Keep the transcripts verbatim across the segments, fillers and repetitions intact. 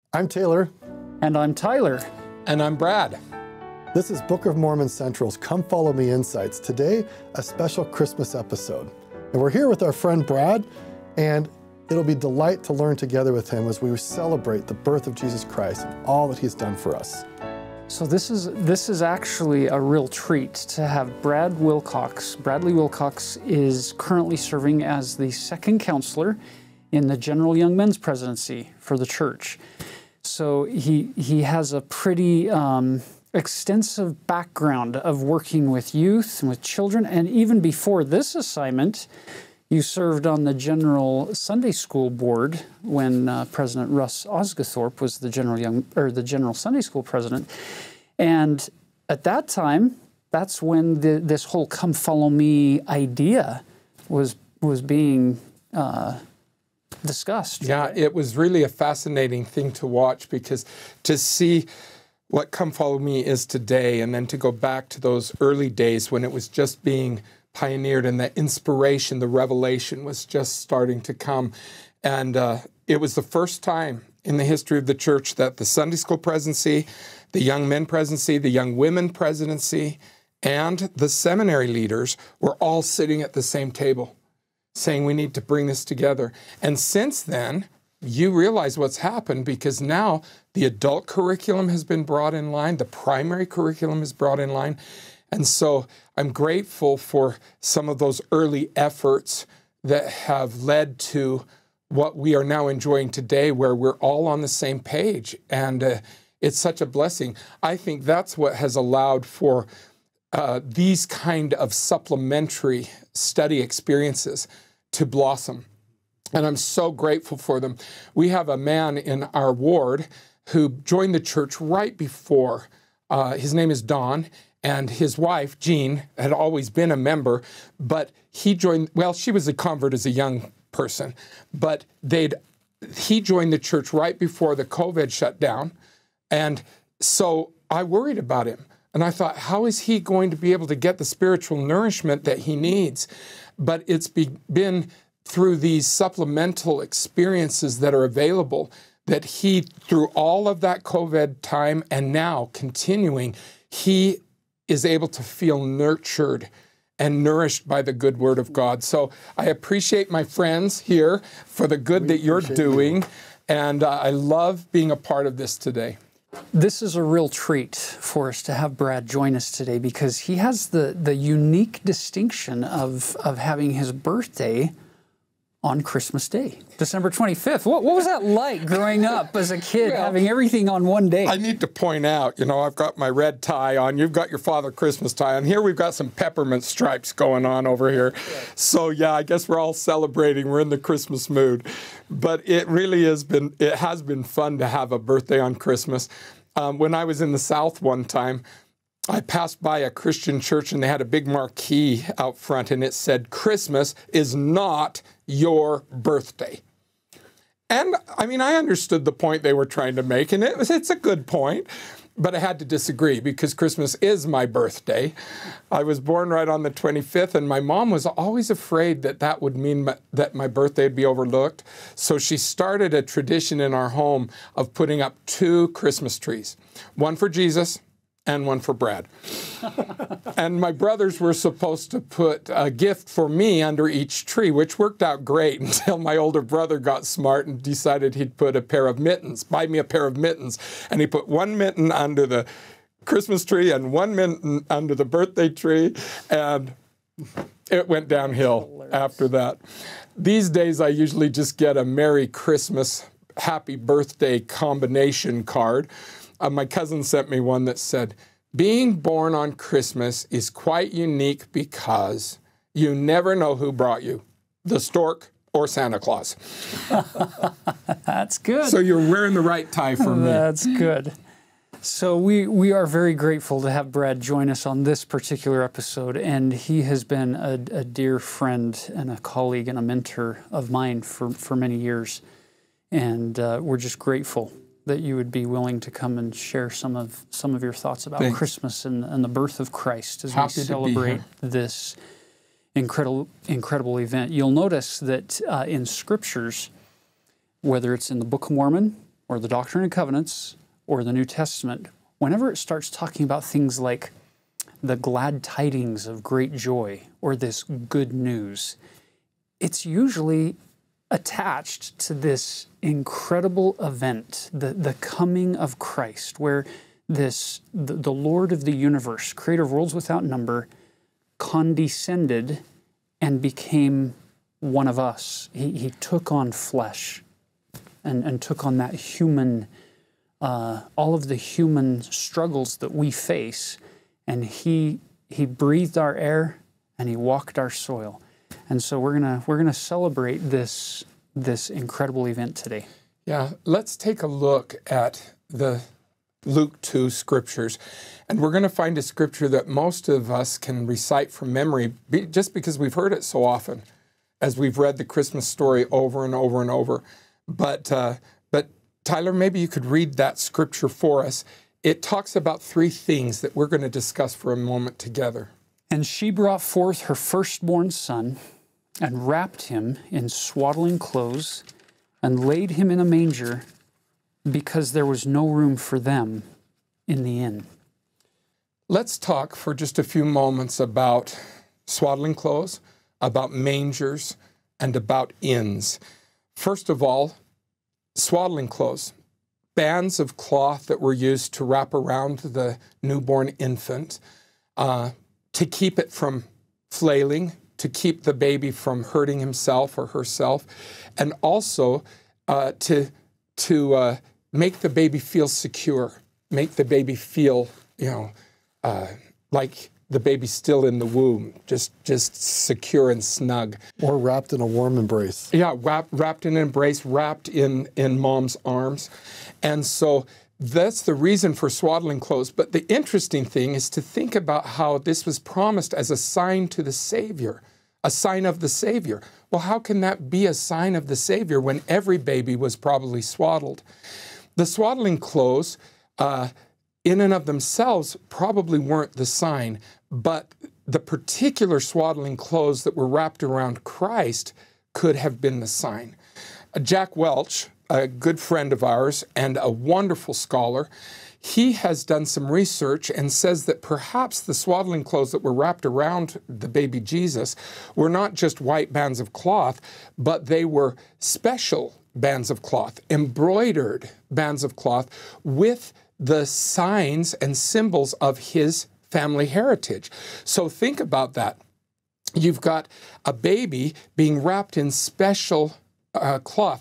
I'm Taylor. And I'm Tyler. And I'm Brad. This is Book of Mormon Central's Come Follow Me Insights. Today, a special Christmas episode. And we're here with our friend Brad, and it'll be a delight to learn together with him as we celebrate the birth of Jesus Christ and all that he's done for us. So this is this is actually a real treat to have Brad Wilcox. Bradley Wilcox is currently serving as the second counselor in the General Young Men's Presidency for the church. So he he has a pretty um, extensive background of working with youth and with children, and even before this assignment, you served on the General Sunday School Board when uh, President Russ Osgothorpe was the General Young or the General Sunday School President, and at that time, that's when the, this whole "Come Follow Me" idea was was being uh, discussed. Yeah, it was really a fascinating thing to watch, because to see what Come Follow Me is today, and then to go back to those early days when it was just being pioneered and the inspiration, the revelation was just starting to come. And uh, it was the first time in the history of the church that the Sunday School Presidency, the Young Men Presidency, the Young Women Presidency, and the seminary leaders were all sitting at the same table, saying we need to bring this together. And since then, you realize what's happened, because now the adult curriculum has been brought in line, the primary curriculum is brought in line. And so I'm grateful for some of those early efforts that have led to what we are now enjoying today, where we're all on the same page. And uh, it's such a blessing. I think that's what has allowed for uh, these kind of supplementary study experiences to blossom. And I'm so grateful for them. We have a man in our ward who joined the church right before. Uh, his name is Don, and his wife, Jean, had always been a member, but he joined, well, she was a convert as a young person, but they'd, he joined the church right before the COVID shut down. And so I worried about him. And I thought, how is he going to be able to get the spiritual nourishment that he needs? But it's be, been through these supplemental experiences that are available that he, through all of that COVID time and now continuing, he is able to feel nurtured and nourished by the good word of God. So I appreciate my friends here for the good we that you're doing, you. and uh, I love being a part of this today. This is a real treat for us to have Brad join us today, because he has the, the unique distinction of, of having his birthday on Christmas Day, December twenty-fifth. What, what was that like growing up as a kid, well, having everything on one day? I need to point out, you know, I've got my red tie on. You've got your Father Christmas tie on. Here we've got some peppermint stripes going on over here. So, yeah, I guess we're all celebrating. We're in the Christmas mood. But it really has been, it has been fun to have a birthday on Christmas. Um, when I was in the South one time, I passed by a Christian church, and they had a big marquee out front, and it said, "Christmas is not your birthday." And I mean, I understood the point they were trying to make, and it was, it's a good point, but I had to disagree, because Christmas is my birthday. I was born right on the twenty-fifth, and my mom was always afraid that that would mean my, that my birthday would be overlooked. So she started a tradition in our home of putting up two Christmas trees, one for Jesus and one for Brad. And my brothers were supposed to put a gift for me under each tree, which worked out great until my older brother got smart and decided he'd put a pair of mittens, buy me a pair of mittens. And he put one mitten under the Christmas tree and one mitten under the birthday tree, and it went downhill after that. These days, I usually just get a Merry Christmas, Happy Birthday combination card. Uh, my cousin sent me one that said, "Being born on Christmas is quite unique because you never know who brought you, the stork or Santa Claus." That's good. So you're wearing the right tie for me. That's good. So we, we are very grateful to have Brad join us on this particular episode, and he has been a, a dear friend and a colleague and a mentor of mine for, for many years. And uh, we're just grateful that you would be willing to come and share some of some of your thoughts about Thanks. Christmas and, and the birth of Christ as Happy we celebrate this incredible incredible event. You'll notice that uh, in scriptures, whether it's in the Book of Mormon, or the Doctrine and Covenants, or the New Testament, whenever it starts talking about things like the glad tidings of great joy, or this good news, it's usually attached to this incredible event, the, the coming of Christ, where this the, the Lord of the universe, creator of worlds without number, condescended and became one of us. He, he took on flesh and, and took on that human, uh, all of the human struggles that we face, and he he breathed our air and he walked our soil. And so we're gonna we're gonna celebrate this this incredible event today. Yeah, let's take a look at the Luke two scriptures, and we're going to find a scripture that most of us can recite from memory, be, just because we've heard it so often, as we've read the Christmas story over and over and over. But uh, but Tyler, maybe you could read that scripture for us. It talks about three things that we're going to discuss for a moment together. And she brought forth her firstborn son, and wrapped him in swaddling clothes, and laid him in a manger, because there was no room for them in the inn. Let's talk for just a few moments about swaddling clothes, about mangers, and about inns. First of all, swaddling clothes, bands of cloth that were used to wrap around the newborn infant, uh, to keep it from flailing, to keep the baby from hurting himself or herself, and also uh, to, to uh, make the baby feel secure, make the baby feel, you know, uh, like the baby's still in the womb, just just secure and snug. Or wrapped in a warm embrace. Yeah, wrap, wrapped in an embrace, wrapped in, in mom's arms. And so that's the reason for swaddling clothes. But the interesting thing is to think about how this was promised as a sign to the Savior, a sign of the Savior. Well, how can that be a sign of the Savior when every baby was probably swaddled? The swaddling clothes, uh, in and of themselves, probably weren't the sign, but the particular swaddling clothes that were wrapped around Christ could have been the sign. Uh, Jack Welch, a good friend of ours and a wonderful scholar, he has done some research and says that perhaps the swaddling clothes that were wrapped around the baby Jesus were not just white bands of cloth, but they were special bands of cloth, embroidered bands of cloth with the signs and symbols of his family heritage. So think about that. You've got a baby being wrapped in special uh, cloth.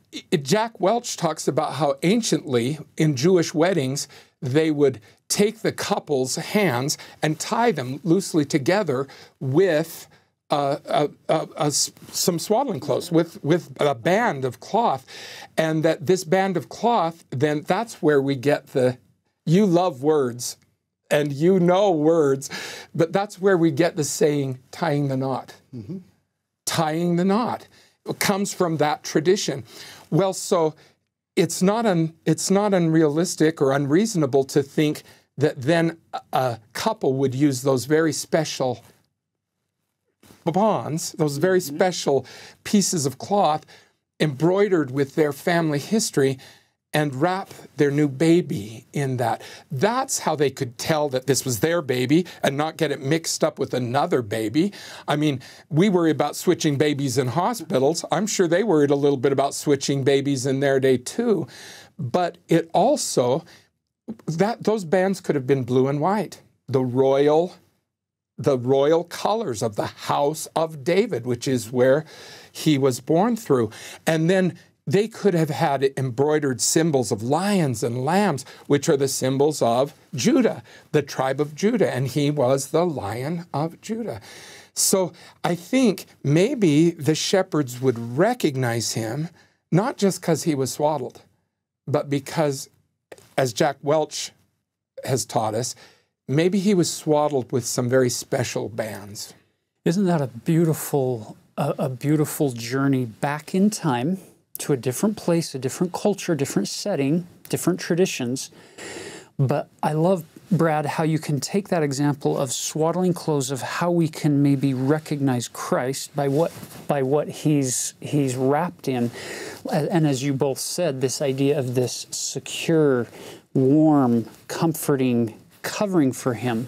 Jack Welch talks about how anciently in Jewish weddings, they would take the couple's hands and tie them loosely together with uh, uh, uh, uh, some swaddling clothes, with, with a band of cloth. And that this band of cloth, then that's where we get the, you love words and you know words, but that's where we get the saying, tying the knot. Mm-hmm. Tying the knot. It comes from that tradition. Well, so it's not un, it's not unrealistic or unreasonable to think that then a couple would use those very special bonds, those very special pieces of cloth embroidered with their family history, and wrap their new baby in that. That's how they could tell that this was their baby and not get it mixed up with another baby. I mean, we worry about switching babies in hospitals. I'm sure they worried a little bit about switching babies in their day too. But it also, that those bands could have been blue and white. The royal, the royal colors of the house of David, which is where he was born through. And then they could have had embroidered symbols of lions and lambs, which are the symbols of Judah, the tribe of Judah, and he was the Lion of Judah. So I think maybe the shepherds would recognize him, not just because he was swaddled, but because, as Jack Welch has taught us, maybe he was swaddled with some very special bands. Isn't that a beautiful, a, a beautiful journey back in time to a different place, a different culture, different setting, different traditions? But I love Brad, how you can take that example of swaddling clothes, of how we can maybe recognize Christ by what by what he's he's wrapped in, and as you both said, this idea of this secure, warm, comforting covering for him.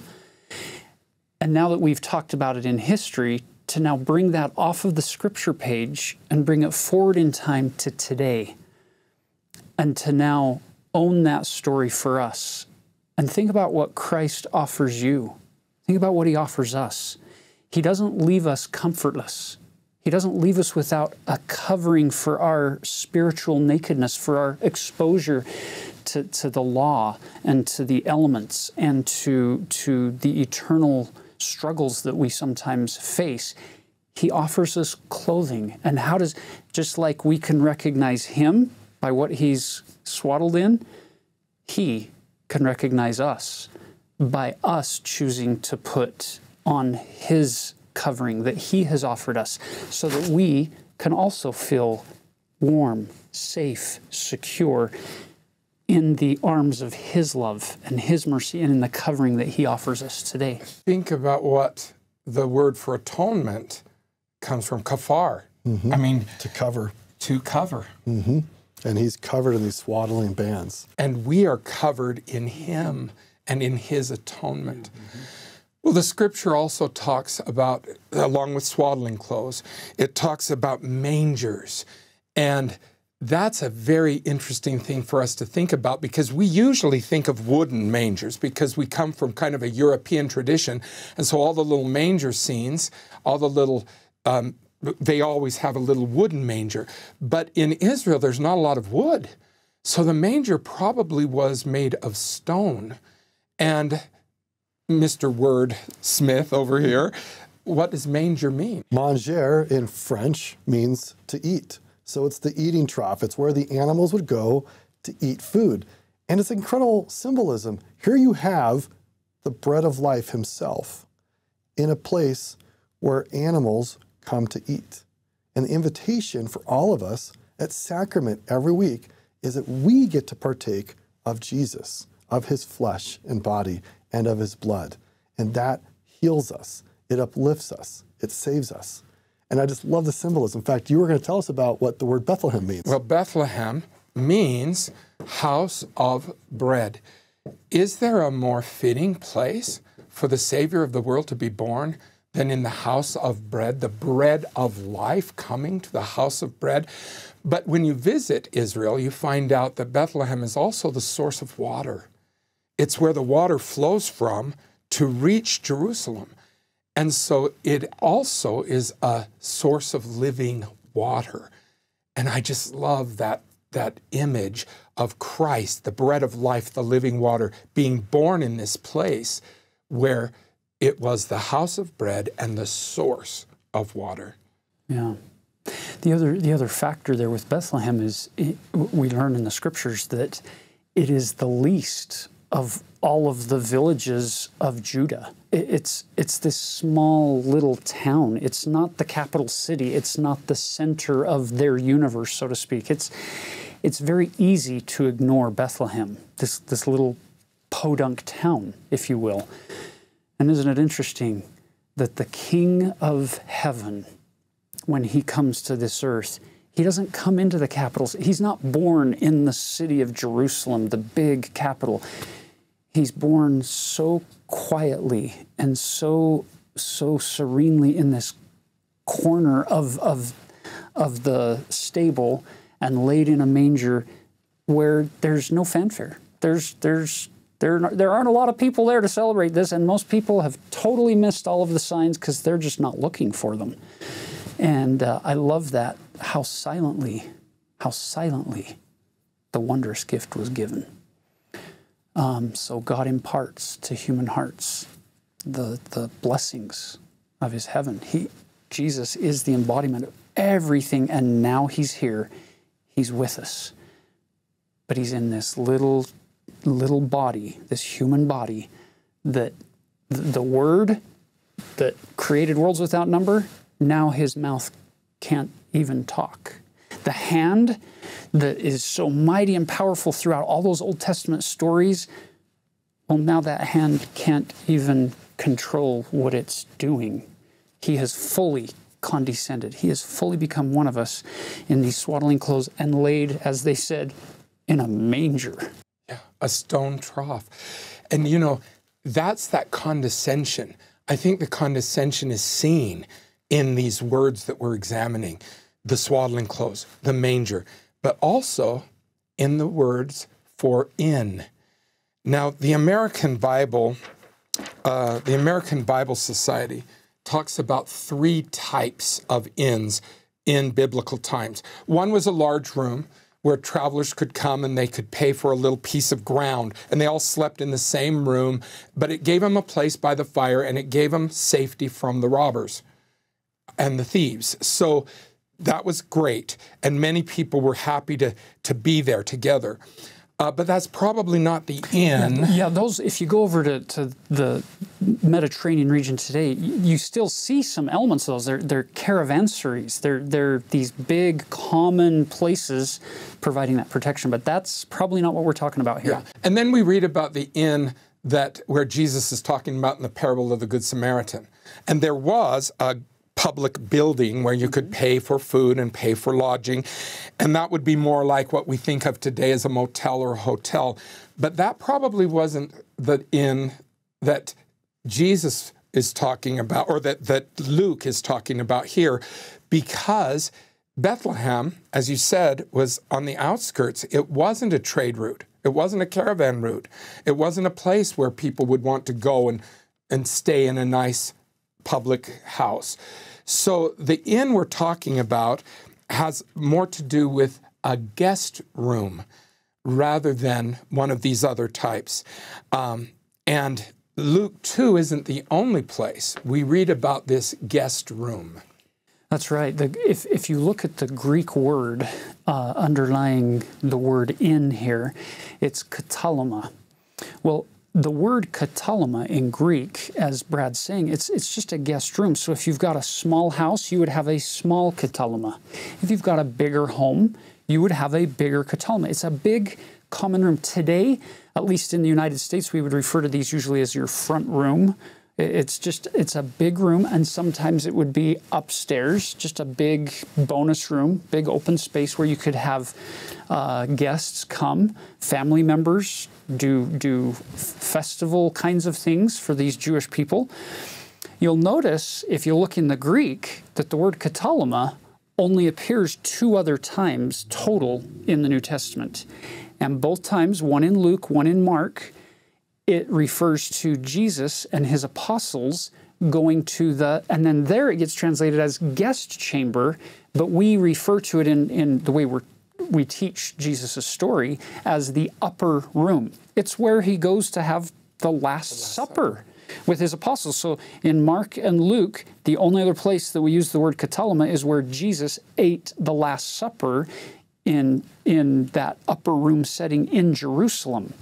And now that we've talked about it in history, to now bring that off of the scripture page and bring it forward in time to today, and to now own that story for us. And think about what Christ offers you. Think about what he offers us. He doesn't leave us comfortless. He doesn't leave us without a covering for our spiritual nakedness, for our exposure to, to the law and to the elements and to, to the eternal struggles that we sometimes face. He offers us clothing. And how does, just like we can recognize him by what he's swaddled in, he can recognize us by us choosing to put on his covering that he has offered us, so that we can also feel warm, safe, secure in the arms of his love and his mercy and in the covering that he offers us today. Think about what the word for atonement comes from, kafar. Mm-hmm. I mean, to cover. To cover. Mm-hmm. And he's covered in these swaddling bands. And we are covered in him and in his atonement. Mm-hmm. Well, the scripture also talks about, along with swaddling clothes, it talks about mangers. And that's a very interesting thing for us to think about, because we usually think of wooden mangers because we come from kind of a European tradition. And so all the little manger scenes, all the little um, they always have a little wooden manger. But in Israel, there's not a lot of wood. So the manger probably was made of stone. And Mister Word Smith over here, what does manger mean? Manger in French means to eat. So it's the eating trough. It's where the animals would go to eat food. And it's incredible symbolism. Here you have the bread of life himself in a place where animals come to eat. And the invitation for all of us at sacrament every week is that we get to partake of Jesus, of his flesh and body, and of his blood. And that heals us. It uplifts us. It saves us. And I just love the symbolism. In fact, you were going to tell us about what the word Bethlehem means. Well, Bethlehem means house of bread. Is there a more fitting place for the Savior of the world to be born than in the house of bread, the bread of life coming to the house of bread? But when you visit Israel, you find out that Bethlehem is also the source of water. It's where the water flows from to reach Jerusalem. And so it also is a source of living water. And I just love that, that image of Christ, the bread of life, the living water, being born in this place where it was the house of bread and the source of water. Yeah. The other, the other factor there with Bethlehem is it, we learn in the scriptures that it is the least of all of the villages of Judah. It, it's, it's this small little town. It's not the capital city. It's not the center of their universe, so to speak. It's, it's very easy to ignore Bethlehem, this, this little podunk town, if you will. And isn't it interesting that the King of Heaven, when he comes to this earth, he doesn't come into the capital. He's not born in the city of Jerusalem, the big capital. He's born so quietly and so so serenely in this corner of, of, of the stable and laid in a manger where there's no fanfare. There's, there's, There, there aren't a lot of people there to celebrate this, and most people have totally missed all of the signs because they're just not looking for them. And uh, I love that, how silently, how silently the wondrous gift was given. Um, so God imparts to human hearts the, the blessings of his heaven. He, Jesus is the embodiment of everything, and now he's here. He's with us. But he's in this little little body, this human body, that the Word that created worlds without number, now his mouth can't even talk. The hand that is so mighty and powerful throughout all those Old Testament stories, Well, now that hand can't even control what it's doing. He has fully condescended. He has fully become one of us in these swaddling clothes and laid, as they said, in a manger. Yeah, a stone trough. And you know, that's that condescension. I think the condescension is seen in these words that we're examining. The swaddling clothes, the manger, but also in the words for in. Now, the American Bible, uh, the American Bible Society talks about three types of inns in biblical times. One was a large room where travelers could come and they could pay for a little piece of ground, and they all slept in the same room, but it gave them a place by the fire, and it gave them safety from the robbers and the thieves. So that was great, and many people were happy to, to be there together. Uh, but that's probably not the inn. Yeah, yeah, those, if you go over to, to the Mediterranean region today, you, you still see some elements of those. They're, they're caravanseries. They're, they're these big, common places providing that protection. But that's probably not what we're talking about here. Yeah. And then we read about the inn that where Jesus is talking about in the parable of the Good Samaritan. And there was a public building where you could pay for food and pay for lodging. And that would be more like what we think of today as a motel or a hotel. But that probably wasn't the inn that Jesus is talking about, or that, that Luke is talking about here, because Bethlehem, as you said, was on the outskirts. It wasn't a trade route. It wasn't a caravan route. It wasn't a place where people would want to go and, and stay in a nice public house. So the inn we're talking about has more to do with a guest room rather than one of these other types. Um, and Luke two isn't the only place we read about this guest room. That's right. The, if, if you look at the Greek word uh, underlying the word inn here, it's kataloma. Well, the word kataloma in Greek, as Brad's saying, it's it's just a guest room. So if you've got a small house, you would have a small kataloma. If you've got a bigger home, you would have a bigger kataloma. It's a big common room. Today, at least in the United States, we would refer to these usually as your front room. It's just, it's a big room, and sometimes it would be upstairs, just a big bonus room, big open space where you could have uh, guests come, family members, do, do festival kinds of things for these Jewish people. You'll notice, if you look in the Greek, that the word kataloma only appears two other times total in the New Testament. And both times, one in Luke, one in Mark, it refers to Jesus and his apostles going to the, and then there it gets translated as guest chamber, but we refer to it in, in the way we're, we teach Jesus' story as the upper room. It's where he goes to have the Last, the Last Supper, Supper with his apostles. So in Mark and Luke, the only other place that we use the word kataloma is where Jesus ate the Last Supper in, in that upper room setting in Jerusalem.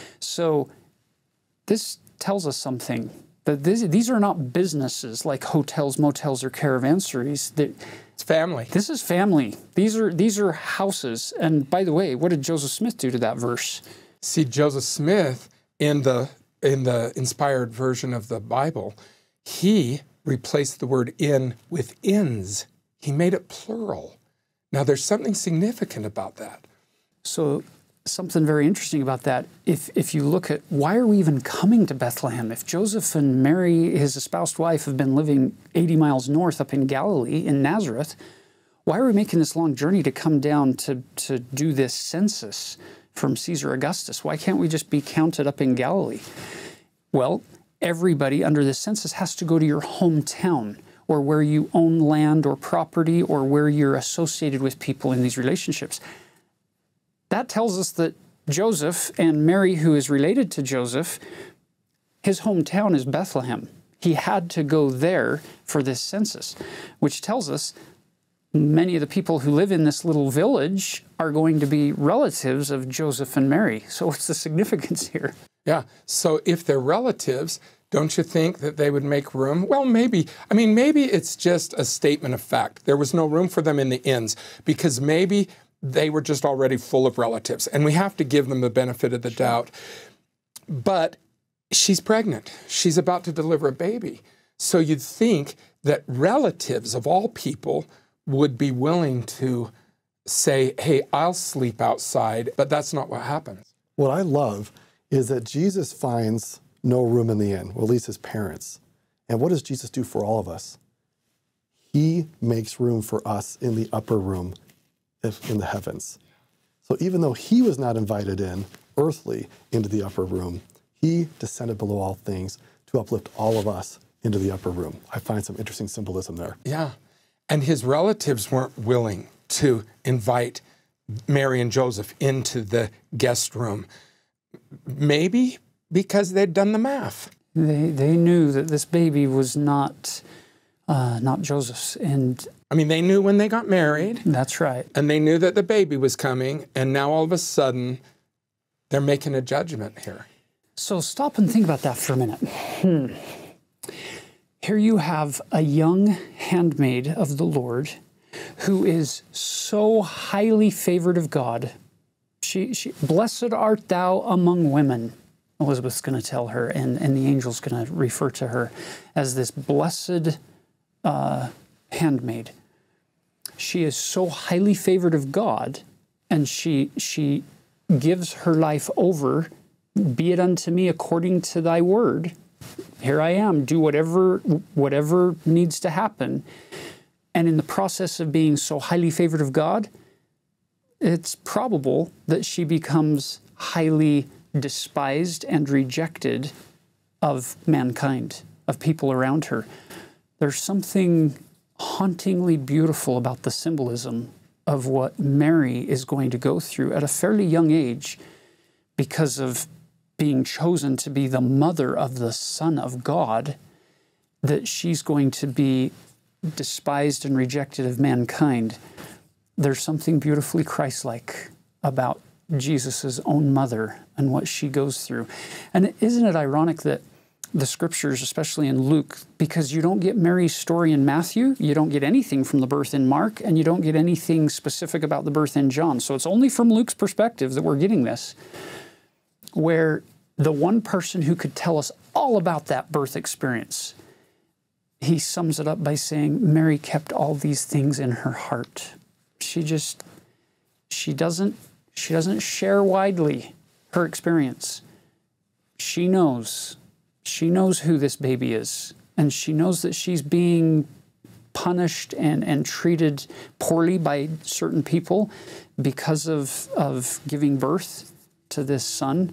So this tells us something, that this, these are not businesses like hotels, motels, or caravanseries. It's family. This is family. These are, these are houses. And by the way, what did Joseph Smith do to that verse? See, Joseph Smith, in the, in the inspired version of the Bible, he replaced the word inn with inns. He made it plural. Now, there's something significant about that. So something very interesting about that, if, if you look at why are we even coming to Bethlehem? If Joseph and Mary, his espoused wife, have been living eighty miles north up in Galilee, in Nazareth, why are we making this long journey to come down to, to do this census from Caesar Augustus? Why can't we just be counted up in Galilee? Well, everybody under this census has to go to your hometown, or where you own land or property, or where you're associated with people in these relationships. That tells us that Joseph and Mary, who is related to Joseph, his hometown is Bethlehem. He had to go there for this census, which tells us many of the people who live in this little village are going to be relatives of Joseph and Mary. So what's the significance here? Yeah, so if they're relatives, don't you think that they would make room? Well, maybe. I mean, maybe it's just a statement of fact. There was no room for them in the inns because maybe they were just already full of relatives, and we have to give them the benefit of the doubt. But she's pregnant. She's about to deliver a baby. So you'd think that relatives of all people would be willing to say, hey, I'll sleep outside, but that's not what happens. What I love is that Jesus finds no room in the inn, well, at least his parents. And what does Jesus do for all of us? He makes room for us in the upper room in the heavens. So even though he was not invited in, earthly, into the upper room, he descended below all things to uplift all of us into the upper room. I find some interesting symbolism there. Yeah. And his relatives weren't willing to invite Mary and Joseph into the guest room. Maybe because they'd done the math. They, they knew that this baby was not, uh, not Joseph's. And I mean, they knew when they got married. That's right. And they knew that the baby was coming. And now all of a sudden, they're making a judgment here. So stop and think about that for a minute. Hmm. Here you have a young handmaid of the Lord who is so highly favored of God. She, she, blessed art thou among women, Elizabeth's going to tell her, and, and the angel's going to refer to her as this blessed uh, handmaid. She is so highly favored of God, and she, she gives her life over, be it unto me according to thy word. Here I am, do whatever, whatever needs to happen. And in the process of being so highly favored of God, it's probable that she becomes highly despised and rejected of mankind, of people around her. There's something hauntingly beautiful about the symbolism of what Mary is going to go through at a fairly young age because of being chosen to be the mother of the Son of God, that she's going to be despised and rejected of mankind. There's something beautifully Christ-like about Jesus' own mother and what she goes through. And isn't it ironic that the scriptures, especially in Luke, because you don't get Mary's story in Matthew, you don't get anything from the birth in Mark, and you don't get anything specific about the birth in John. So it's only from Luke's perspective that we're getting this, where the one person who could tell us all about that birth experience, he sums it up by saying, Mary kept all these things in her heart. She just, she doesn't, she doesn't share widely her experience. She knows, she knows who this baby is, and she knows that she's being punished and, and treated poorly by certain people because of, of giving birth to this son.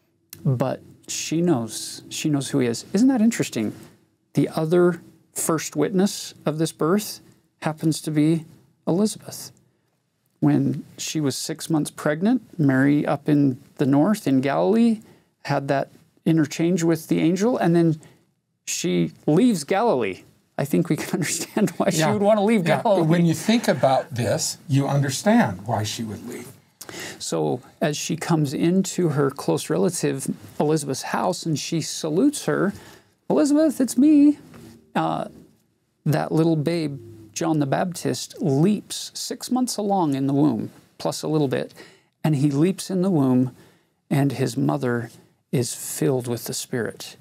But she knows, she knows who he is. Isn't that interesting? The other first witness of this birth happens to be Elizabeth. When she was six months pregnant, Mary up in the north in Galilee had that interchange with the angel, and then she leaves Galilee. I think we can understand why yeah. she would want to leave yeah. Galilee. But when you think about this, you understand why she would leave. So as she comes into her close relative Elizabeth's house and she salutes her, Elizabeth, it's me. Uh, that little babe, John the Baptist, leaps six months along in the womb, plus a little bit, and he leaps in the womb, and his mother is filled with the Spirit.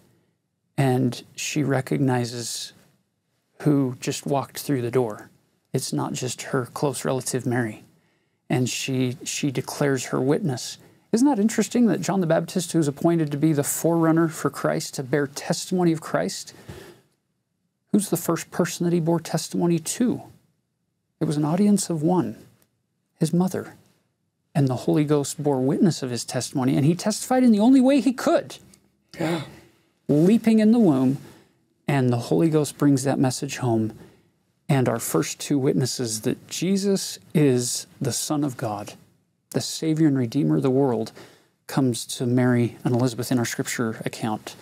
And she recognizes who just walked through the door. It's not just her close relative Mary. And she, she declares her witness. Isn't that interesting that John the Baptist, who's appointed to be the forerunner for Christ, to bear testimony of Christ, who's the first person that he bore testimony to? It was an audience of one, his mother. And the Holy Ghost bore witness of his testimony, and he testified in the only way he could. Yeah. Leaping in the womb, and the Holy Ghost brings that message home. And our first two witnesses that Jesus is the Son of God, the Savior and Redeemer of the world, comes to Mary and Elizabeth in our Scripture account.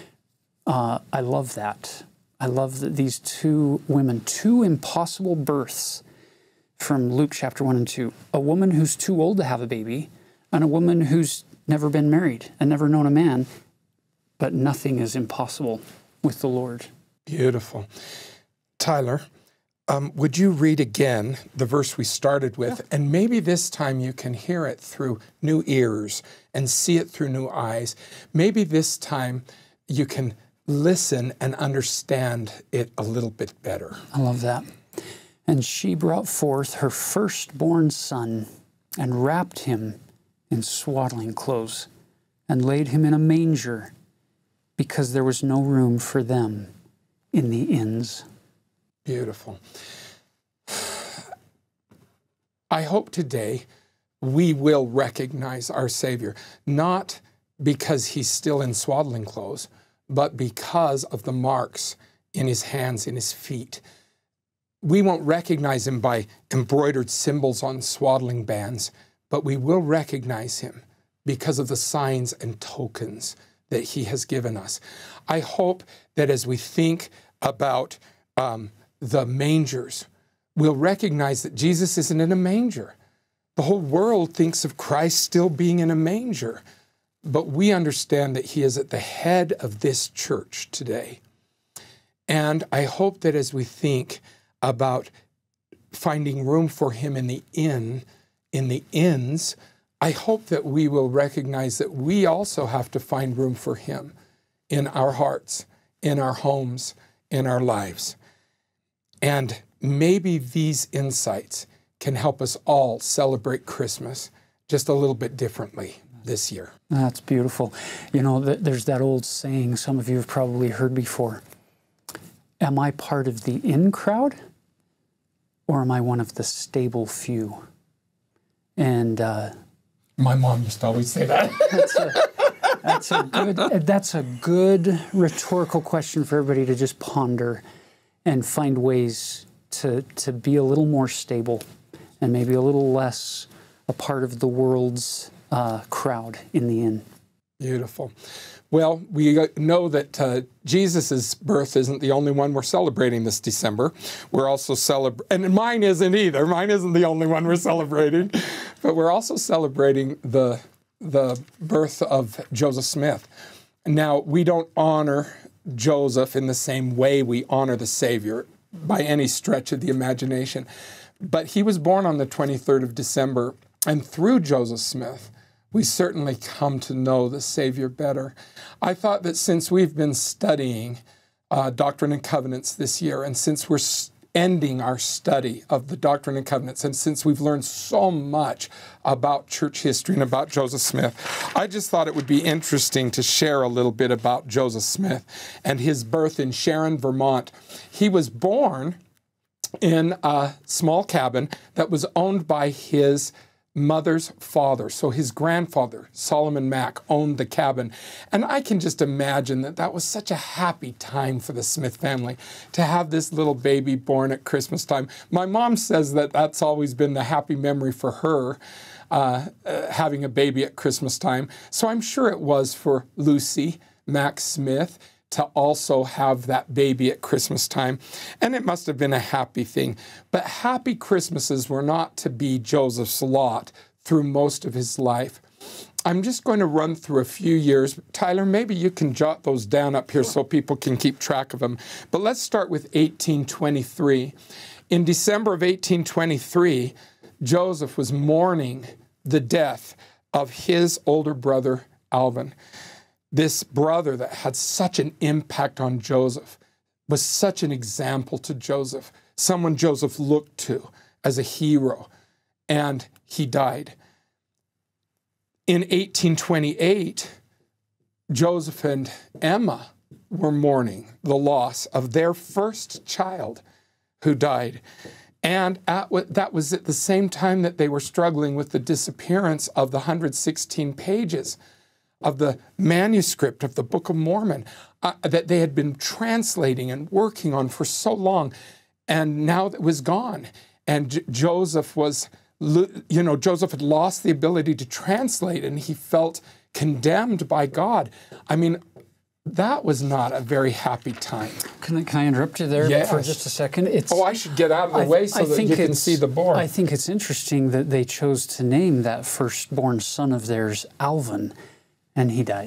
Uh, I love that. I love that these two women, two impossible births from Luke chapter one and two, a woman who's too old to have a baby, and a woman who's never been married and never known a man, but nothing is impossible with the Lord. Beautiful. Tyler, Um, would you read again the verse we started with? Yeah. And maybe this time you can hear it through new ears and see it through new eyes. Maybe this time you can listen and understand it a little bit better. I love that. And she brought forth her firstborn son and wrapped him in swaddling clothes and laid him in a manger because there was no room for them in the inns. Beautiful. I hope today we will recognize our Savior, not because he's still in swaddling clothes, but because of the marks in his hands, in his feet. We won't recognize him by embroidered symbols on swaddling bands, but we will recognize him because of the signs and tokens that he has given us. I hope that as we think about um, the mangers, we'll recognize that Jesus isn't in a manger. The whole world thinks of Christ still being in a manger, but we understand that he is at the head of this church today. And I hope that as we think about finding room for him in the inn, in the inns, I hope that we will recognize that we also have to find room for him in our hearts, in our homes, in our lives. And maybe these insights can help us all celebrate Christmas just a little bit differently this year. That's beautiful. You know, there's that old saying some of you have probably heard before. Am I part of the in crowd, or am I one of the stable few? And uh, my mom used to always say that. that's, a, that's a good. That's a good rhetorical question for everybody to just ponder and find ways to to be a little more stable and maybe a little less a part of the world's uh, crowd in the inn. Beautiful. Well, we know that uh, Jesus' birth isn't the only one we're celebrating this December. We're also celebrating, and mine isn't either. Mine isn't the only one we're celebrating, but we're also celebrating the, the birth of Joseph Smith. Now, we don't honor Joseph in the same way we honor the Savior by any stretch of the imagination, but he was born on the twenty-third of December, and through Joseph Smith, we certainly come to know the Savior better. I thought that since we've been studying uh, Doctrine and Covenants this year, and since we're ending our study of the Doctrine and Covenants, and since we've learned so much about church history and about Joseph Smith, I just thought it would be interesting to share a little bit about Joseph Smith and his birth in Sharon, Vermont. He was born in a small cabin that was owned by his mother's father. So his grandfather, Solomon Mack, owned the cabin. And I can just imagine that that was such a happy time for the Smith family to have this little baby born at Christmas time. My mom says that that's always been the happy memory for her, uh, uh, having a baby at Christmas time. So I'm sure it was for Lucy Mack Smith to also have that baby at Christmas time. And it must have been a happy thing. But happy Christmases were not to be Joseph's lot through most of his life. I'm just going to run through a few years. Tyler, maybe you can jot those down up here so people can keep track of them. But let's start with eighteen twenty-three. In December of eighteen twenty-three, Joseph was mourning the death of his older brother, Alvin. This brother that had such an impact on Joseph was such an example to Joseph, someone Joseph looked to as a hero, and he died. In eighteen twenty-eight, Joseph and Emma were mourning the loss of their first child who died. And at, that was at the same time that they were struggling with the disappearance of the one hundred sixteen pages of the manuscript of the Book of Mormon uh, that they had been translating and working on for so long, and now it was gone. And J- Joseph was, you know, Joseph had lost the ability to translate, and he felt condemned by God. I mean, that was not a very happy time. Can I, can I interrupt you there yes. for just a second? It's, oh, I should get out of the I, way so I that you can see the board. I think it's interesting that they chose to name that firstborn son of theirs Alvin, and he died.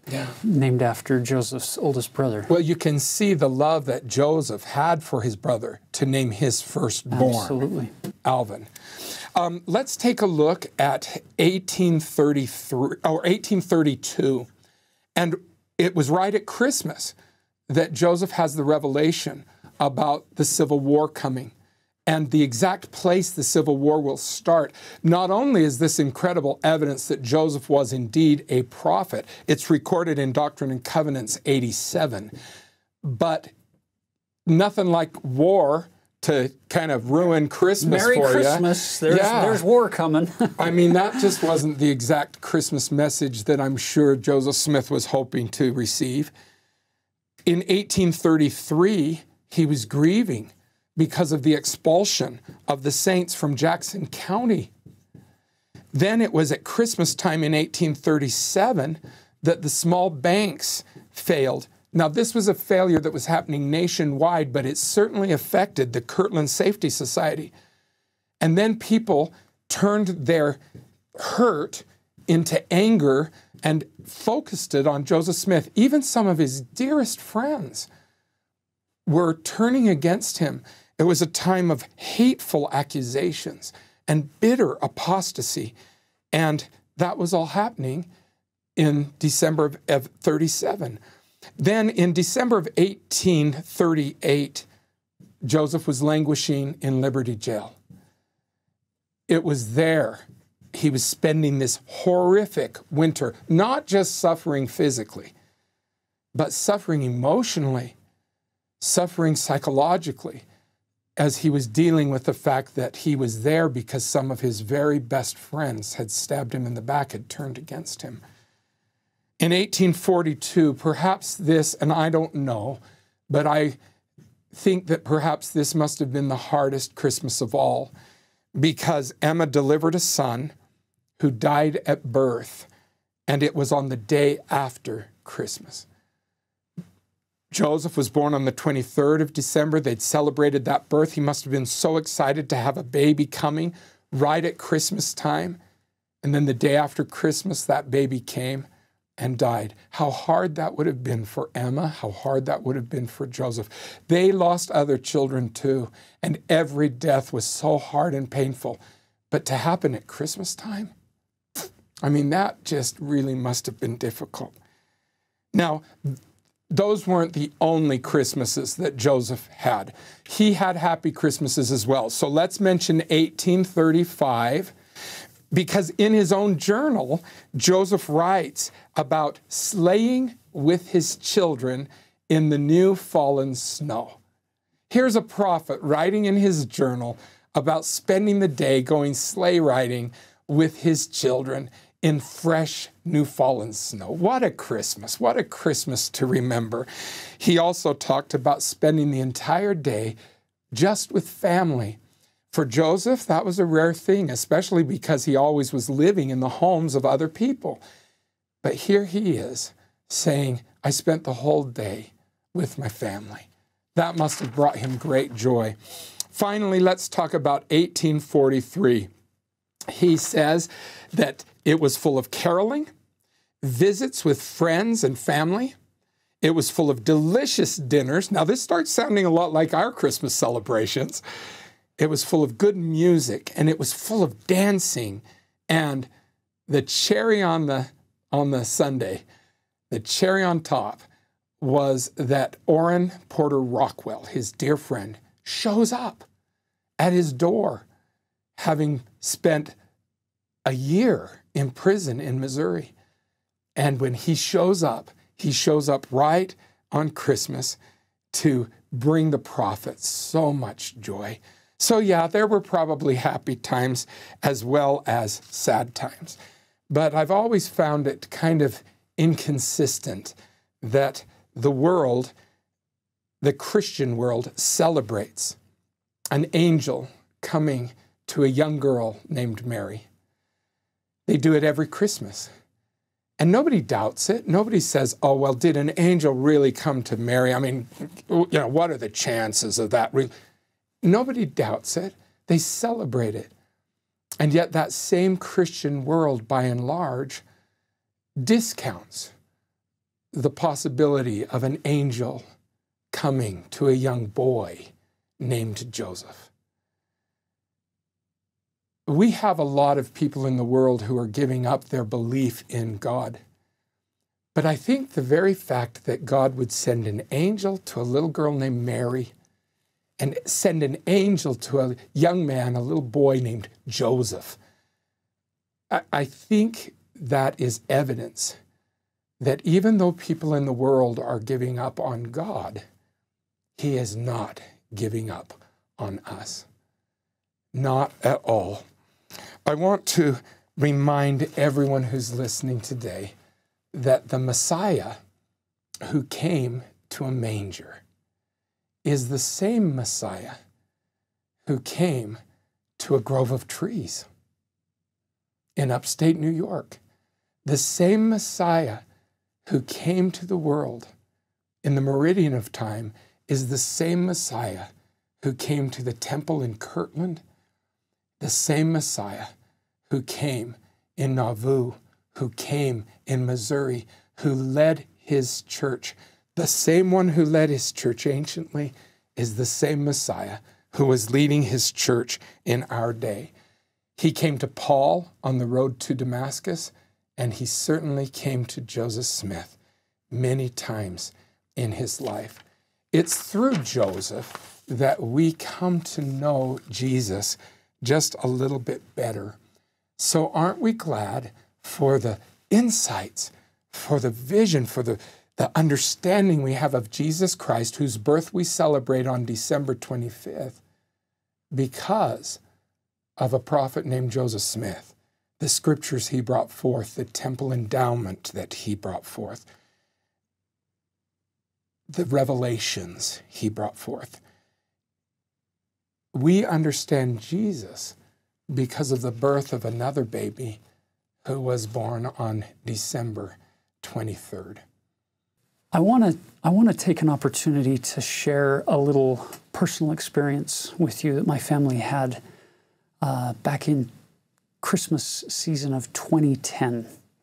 Yeah. named after Joseph's oldest brother. Well, you can see the love that Joseph had for his brother to name his firstborn, Absolutely. Alvin. Um, let's take a look at eighteen thirty-three or eighteen thirty-two. And it was right at Christmas that Joseph has the revelation about the Civil War coming and the exact place the Civil War will start. Not only is this incredible evidence that Joseph was indeed a prophet, it's recorded in Doctrine and Covenants eighty-seven, but nothing like war to kind of ruin Christmas Merry for Christmas. you. There's, yeah. there's war coming. I mean, that just wasn't the exact Christmas message that I'm sure Joseph Smith was hoping to receive. In eighteen thirty-three, he was grieving because of the expulsion of the saints from Jackson County. Then it was at Christmas time in eighteen thirty-seven that the small banks failed. Now, this was a failure that was happening nationwide, but it certainly affected the Kirtland Safety Society. And then people turned their hurt into anger and focused it on Joseph Smith. Even some of his dearest friends were turning against him. It was a time of hateful accusations and bitter apostasy. And that was all happening in December of thirty-seven. Then in December of eighteen thirty-eight, Joseph was languishing in Liberty Jail. It was there he was spending this horrific winter, not just suffering physically, but suffering emotionally, suffering psychologically, as he was dealing with the fact that he was there because some of his very best friends had stabbed him in the back, had turned against him. In eighteen forty-two, perhaps this, and I don't know, but I think that perhaps this must have been the hardest Christmas of all, because Emma delivered a son who died at birth, and it was on the day after Christmas. Joseph was born on the twenty-third of December. They'd celebrated that birth. He must have been so excited to have a baby coming right at Christmas time. And then the day after Christmas, that baby came and died. How hard that would have been for Emma, how hard that would have been for Joseph. They lost other children too, and every death was so hard and painful. But to happen at Christmas time, I mean, that just really must have been difficult. Now, those weren't the only Christmases that Joseph had. He had happy Christmases as well. So let's mention eighteen thirty-five, because in his own journal, Joseph writes about sleighing with his children in the new fallen snow. Here's a prophet writing in his journal about spending the day going sleigh riding with his children in fresh new fallen snow. What a Christmas. What a Christmas to remember. He also talked about spending the entire day just with family. For Joseph, that was a rare thing, especially because he always was living in the homes of other people. But here he is saying, I spent the whole day with my family. That must have brought him great joy. Finally, let's talk about eighteen forty-three. He says that it was full of caroling, visits with friends and family. It was full of delicious dinners. Now, this starts sounding a lot like our Christmas celebrations. It was full of good music, and it was full of dancing. And the cherry on the, on the sundae, the cherry on top, was that Orrin Porter Rockwell, his dear friend, shows up at his door, having spent a year in prison in Missouri. And when he shows up, he shows up right on Christmas to bring the prophet so much joy. So yeah, there were probably happy times as well as sad times. But I've always found it kind of inconsistent that the world, the Christian world, celebrates an angel coming to a young girl named Mary. They do it every Christmas. And nobody doubts it. Nobody says, oh, well, did an angel really come to Mary? I mean, you know, what are the chances of that? Nobody doubts it. They celebrate it. And yet that same Christian world, by and large, discounts the possibility of an angel coming to a young boy named Joseph. We have a lot of people in the world who are giving up their belief in God. But I think the very fact that God would send an angel to a little girl named Mary and send an angel to a young man, a little boy named Joseph, I, I think that is evidence that even though people in the world are giving up on God, He is not giving up on us. Not at all. I want to remind everyone who's listening today that the Messiah who came to a manger is the same Messiah who came to a grove of trees in upstate New York. The same Messiah who came to the world in the meridian of time is the same Messiah who came to the temple in Kirtland, the same Messiah who came in Nauvoo, who came in Missouri, who led His church. The same one who led His church anciently is the same Messiah who was leading His church in our day. He came to Paul on the road to Damascus, and He certainly came to Joseph Smith many times in his life. It's through Joseph that we come to know Jesus just a little bit better. So aren't we glad for the insights, for the vision, for the, the understanding we have of Jesus Christ, whose birth we celebrate on December twenty-fifth, because of a prophet named Joseph Smith, the scriptures he brought forth, the temple endowment that he brought forth, the revelations he brought forth. We understand Jesus because of the birth of another baby who was born on December twenty-third. I want to I want to take an opportunity to share a little personal experience with you that my family had uh, back in Christmas season of twenty ten.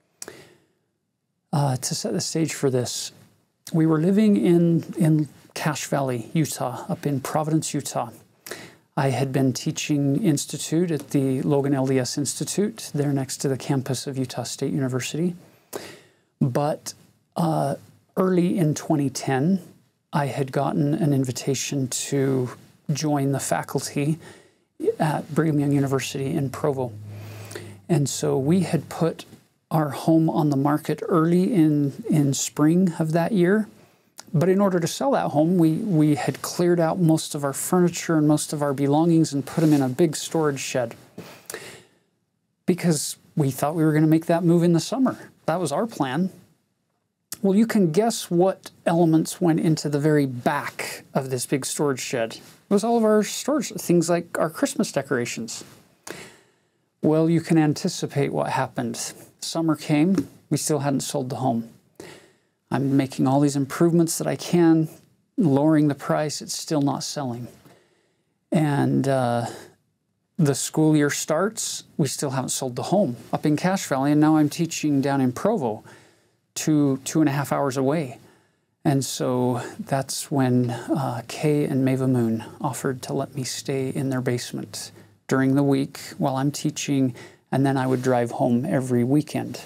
Uh, to set the stage for this, we were living in, in Cache Valley, Utah, up in Providence, Utah. I had been teaching Institute at the Logan L D S Institute, there next to the campus of Utah State University. But uh, early in twenty ten, I had gotten an invitation to join the faculty at Brigham Young University in Provo. And so we had put our home on the market early in, in spring of that year. But in order to sell that home, we, we had cleared out most of our furniture and most of our belongings and put them in a big storage shed, because we thought we were going to make that move in the summer. That was our plan. Well, you can guess what elements went into the very back of this big storage shed. It was all of our storage, things like our Christmas decorations. Well, you can anticipate what happened. Summer came, we still hadn't sold the home. I'm making all these improvements that I can, lowering the price, it's still not selling. And uh, the school year starts, we still haven't sold the home up in Cache Valley, and now I'm teaching down in Provo, two, two and a half hours away. And so that's when uh, Kay and Mava Moon offered to let me stay in their basement during the week while I'm teaching, and then I would drive home every weekend.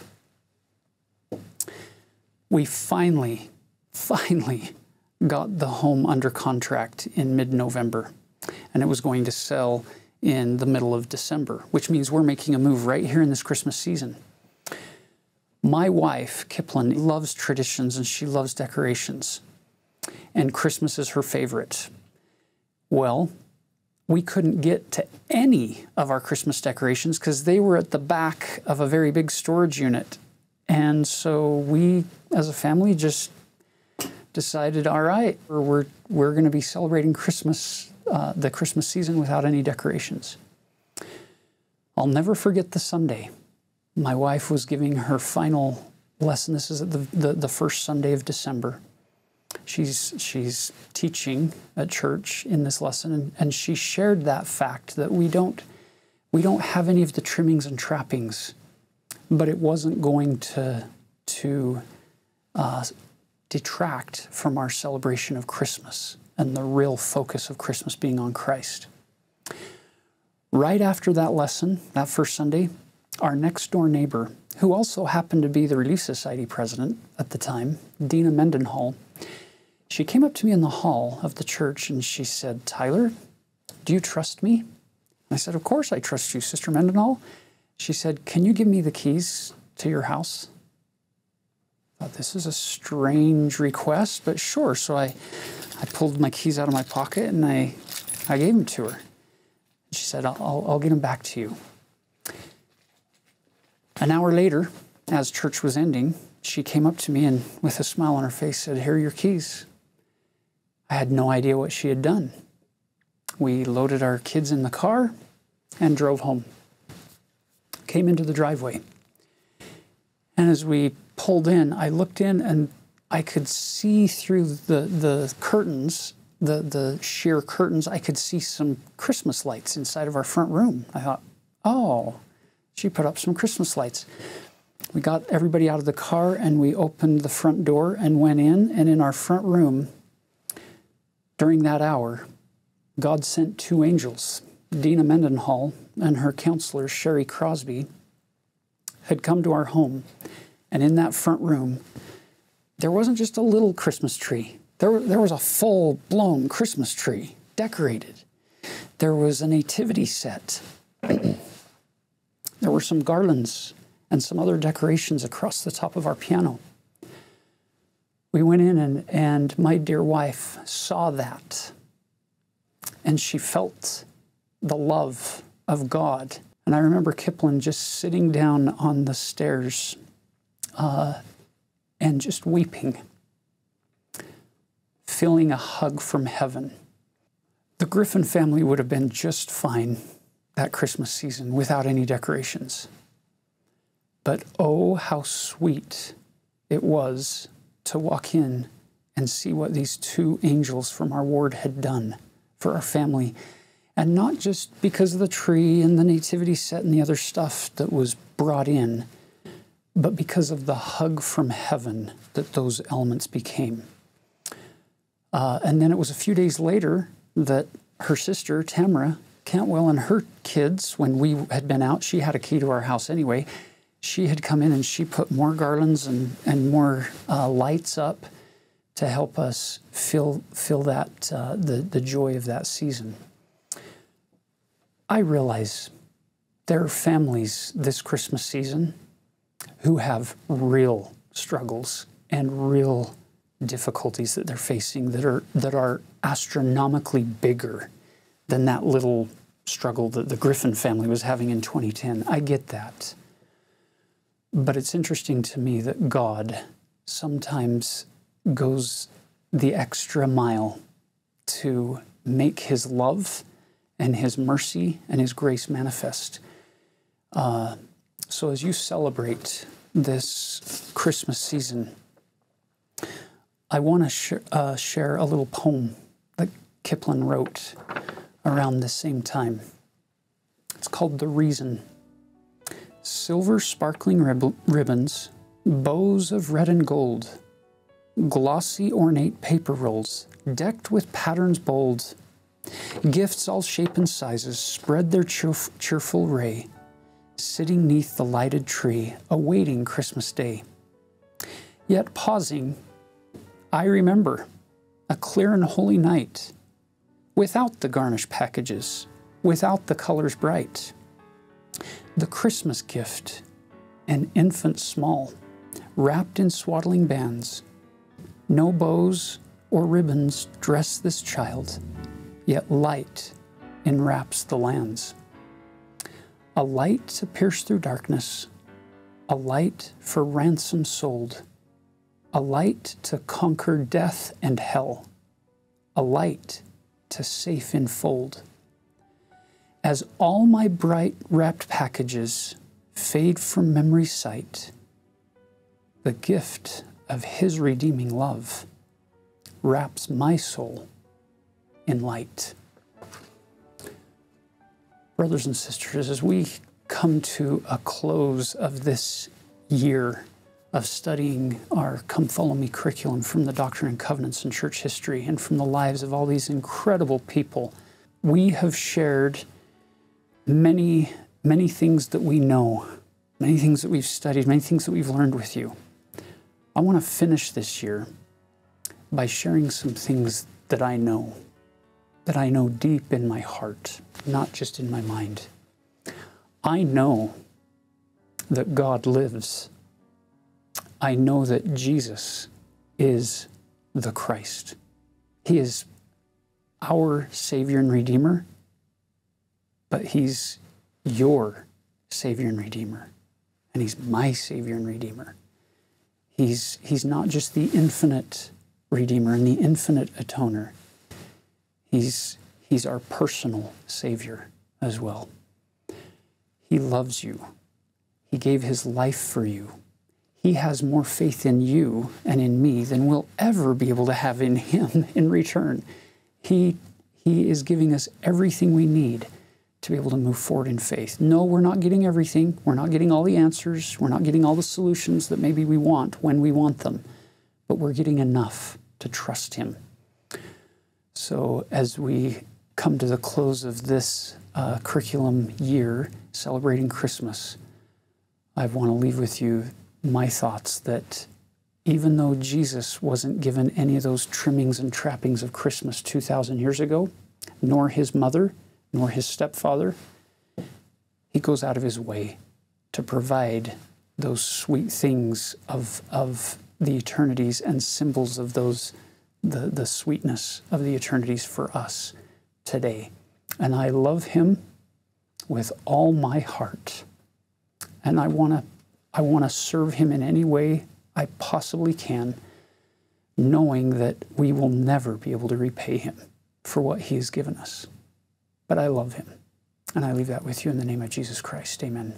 We finally, finally got the home under contract in mid-November, and it was going to sell in the middle of December, which means we're making a move right here in this Christmas season. My wife, Kiplin, loves traditions and she loves decorations, and Christmas is her favorite. Well, we couldn't get to any of our Christmas decorations because they were at the back of a very big storage unit. And so we, as a family, just decided, all right, we're, we're going to be celebrating Christmas, uh, the Christmas season without any decorations. I'll never forget the Sunday. My wife was giving her final lesson. This is at the, the, the first Sunday of December. She's, she's teaching at church in this lesson, and, and she shared that fact that we don't, we don't have any of the trimmings and trappings, but it wasn't going to, to uh, detract from our celebration of Christmas and the real focus of Christmas being on Christ. Right after that lesson, that first Sunday, our next door neighbor, who also happened to be the Relief Society president at the time, Dina Mendenhall, she came up to me in the hall of the church and she said, "Tyler, do you trust me?" I said, "Of course I trust you, Sister Mendenhall." She said, "Can you give me the keys to your house?" I thought, this is a strange request, but sure. So I, I pulled my keys out of my pocket and I, I gave them to her. She said, I'll, I'll get them back to you. An hour later, as church was ending, she came up to me and with a smile on her face said, "Here are your keys." I had no idea what she had done. We loaded our kids in the car and drove home. Came into the driveway. And as we pulled in, I looked in and I could see through the, the curtains, the, the sheer curtains, I could see some Christmas lights inside of our front room. I thought, oh, she put up some Christmas lights. We got everybody out of the car and we opened the front door and went in, and in our front room, during that hour, God sent two angels. Dina Mendenhall and her counselor, Sherry Crosby, had come to our home. And in that front room, there wasn't just a little Christmas tree. There, there was a full-blown Christmas tree, decorated. There was a nativity set. There were some garlands and some other decorations across the top of our piano. We went in and, and my dear wife saw that. And she felt the love of God. And I remember Kiplin just sitting down on the stairs uh, and just weeping, feeling a hug from heaven. The Griffin family would have been just fine that Christmas season without any decorations. But oh, how sweet it was to walk in and see what these two angels from our ward had done for our family. And not just because of the tree and the nativity set and the other stuff that was brought in, but because of the hug from heaven that those elements became. Uh, and then it was a few days later that her sister, Tamara Cantwell, and her kids, when we had been out, she had a key to our house anyway, she had come in and she put more garlands and, and more uh, lights up to help us feel, feel that, uh, the, the joy of that season. I realize there are families this Christmas season who have real struggles and real difficulties that they're facing that are, that are astronomically bigger than that little struggle that the Griffin family was having in twenty ten. I get that. But it's interesting to me that God sometimes goes the extra mile to make His love and His mercy and His grace manifest. Uh, so as you celebrate this Christmas season, I want to sh uh, share a little poem that Kiplin wrote around the same time. It's called The Reason. Silver sparkling rib ribbons, bows of red and gold, glossy ornate paper rolls, decked with patterns bold, gifts all shape and sizes spread their cheerf cheerful ray, sitting neath the lighted tree, awaiting Christmas Day. Yet pausing, I remember a clear and holy night, without the garnished packages, without the colors bright. The Christmas gift, an infant small, wrapped in swaddling bands. No bows or ribbons dress this child, yet light enwraps the lands. A light to pierce through darkness, a light for ransom sold, a light to conquer death and hell, a light to safe enfold. As all my bright wrapped packages fade from memory's sight, the gift of His redeeming love wraps my soul in light. Brothers and sisters, as we come to a close of this year of studying our Come Follow Me curriculum from the Doctrine and Covenants and church history and from the lives of all these incredible people, we have shared many, many things that we know, many things that we've studied, many things that we've learned with you. I want to finish this year by sharing some things that I know, that I know deep in my heart, not just in my mind. I know that God lives. I know that Jesus is the Christ. He is our Savior and Redeemer, but He's your Savior and Redeemer, and He's my Savior and Redeemer. He's, he's not just the infinite Redeemer and the infinite Atoner. He's, he's our personal Savior as well. He loves you. He gave His life for you. He has more faith in you and in me than we'll ever be able to have in Him in return. He, he is giving us everything we need to be able to move forward in faith. No, we're not getting everything. We're not getting all the answers. We're not getting all the solutions that maybe we want when we want them. But we're getting enough to trust Him. So as we come to the close of this uh, curriculum year, celebrating Christmas, I want to leave with you my thoughts that even though Jesus wasn't given any of those trimmings and trappings of Christmas two thousand years ago, nor His mother, nor His stepfather, He goes out of His way to provide those sweet things of, of the eternities and symbols of those, the, the sweetness of the eternities for us today. And I love Him with all my heart. And I want to I want to serve Him in any way I possibly can, knowing that we will never be able to repay Him for what He has given us. But I love Him. And I leave that with you in the name of Jesus Christ. Amen.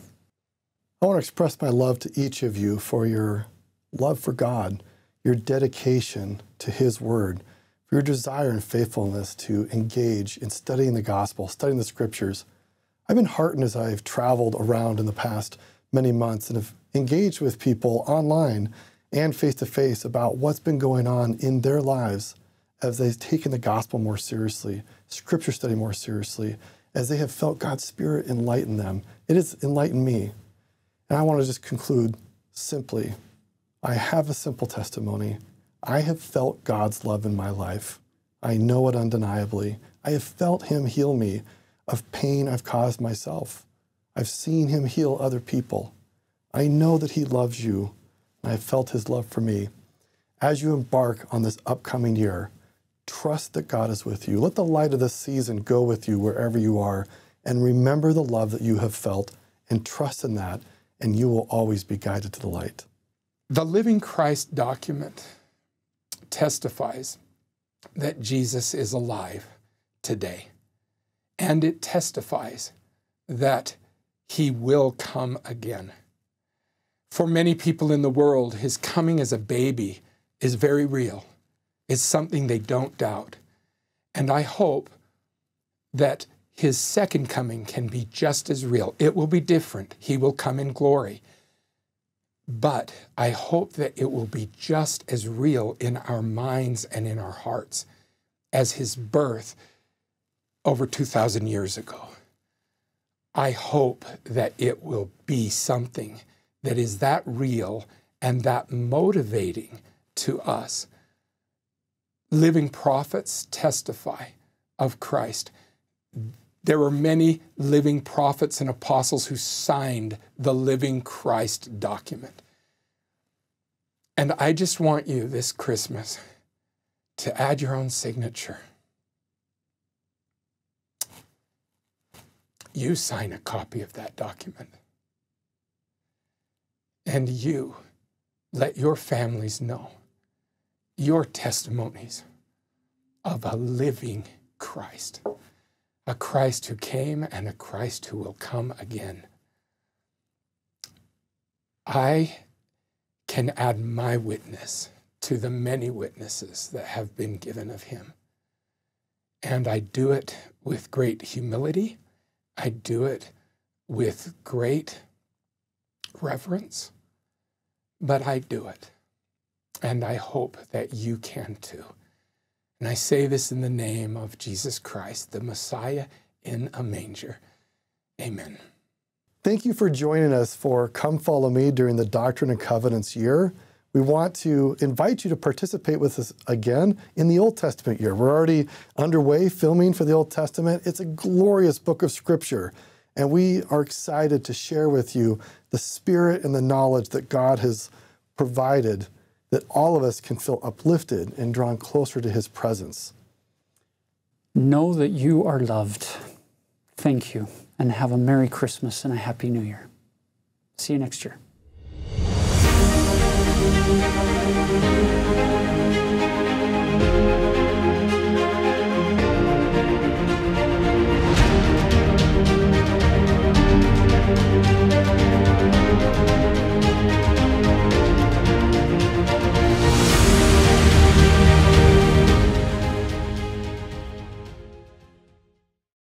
I want to express my love to each of you for your love for God, your dedication to His Word, for your desire and faithfulness to engage in studying the gospel, studying the Scriptures. I've been heartened as I've traveled around in the past many months and have engaged with people online and face-to-face about what's been going on in their lives as they've taken the gospel more seriously, Scripture study more seriously, as they have felt God's Spirit enlighten them. It has enlightened me. And I want to just conclude simply. I have a simple testimony. I have felt God's love in my life. I know it undeniably. I have felt Him heal me of pain I've caused myself. I've seen Him heal other people. I know that He loves you, and I've felt His love for me. As you embark on this upcoming year, trust that God is with you. Let the light of this season go with you wherever you are, and remember the love that you have felt, and trust in that, and you will always be guided to the light. The Living Christ document testifies that Jesus is alive today, and it testifies that He will come again. For many people in the world, His coming as a baby is very real. It's something they don't doubt. And I hope that His second coming can be just as real. It will be different. He will come in glory. But I hope that it will be just as real in our minds and in our hearts as His birth over two thousand years ago. I hope that it will be something that is that real and that motivating to us. Living prophets testify of Christ. There were many living prophets and apostles who signed the Living Christ document. And I just want you this Christmas to add your own signature. You sign a copy of that document. And you let your families know your testimonies of a living Christ, a Christ who came and a Christ who will come again. I can add my witness to the many witnesses that have been given of Him. And I do it with great humility. I do it with great reverence, but I do it. And I hope that you can too. And I say this in the name of Jesus Christ, the Messiah in a manger. Amen. Thank you for joining us for Come Follow Me during the Doctrine and Covenants year. We want to invite you to participate with us again in the Old Testament year. We're already underway filming for the Old Testament. It's a glorious book of Scripture, and we are excited to share with you the spirit and the knowledge that God has provided, that all of us can feel uplifted and drawn closer to His presence. Know that you are loved. Thank you, and have a Merry Christmas and a Happy New Year. See you next year.